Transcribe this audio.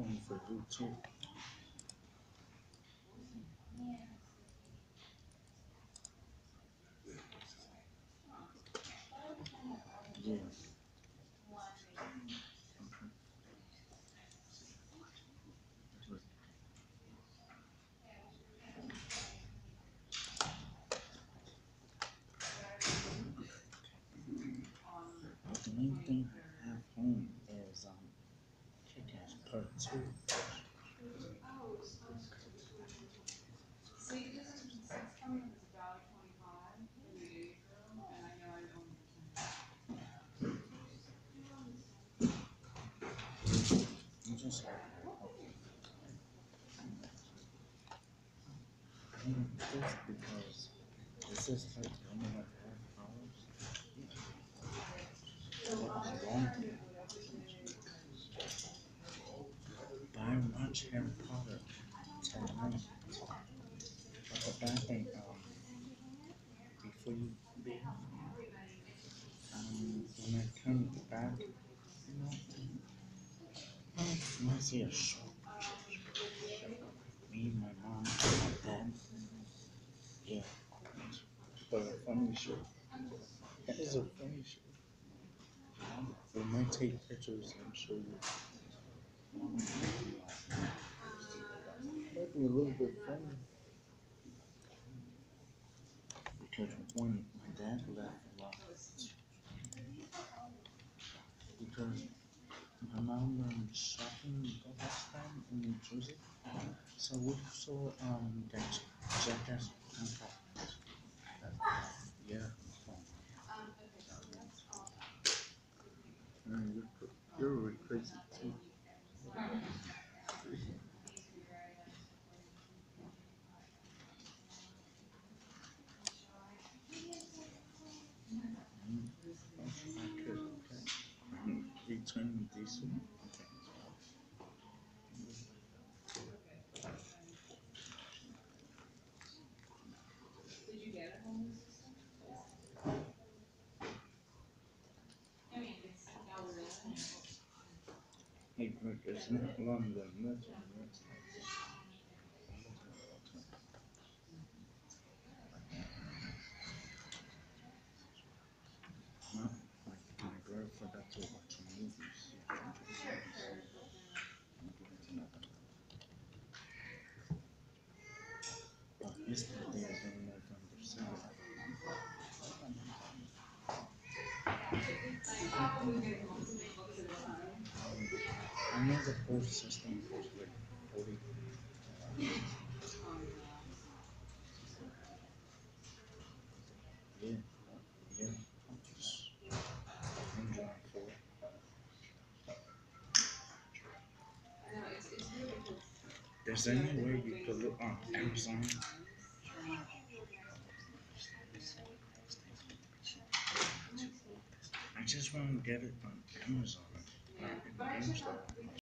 one for you too. Yeah. The main thing I have home is kick-ass part 2. I'm just this because this is like 1.5 hours. That was long. But I watched Harry Potter tonight. But the bad thing, before you leave, when I come back, I see a show. Me, my mom, and my dad. Yeah. But a funny show. That is a funny show. We might take pictures and show you. Might be a little bit funny. Because when my dad left a lot. Because my mom went shopping the last time in New Jersey. So we saw that Jackass contract. Yeah. You're really crazy too. I could, okay. Return decent. Hey, look, it's not longer than this one. Not like my girl forgot to watch movies. But his birthday is on November 7th. I know the whole system was like 40. Yeah, yeah. I'm drawing for it. There's any way you could look on Amazon? I just want to get it on Amazon. Not in GameStop.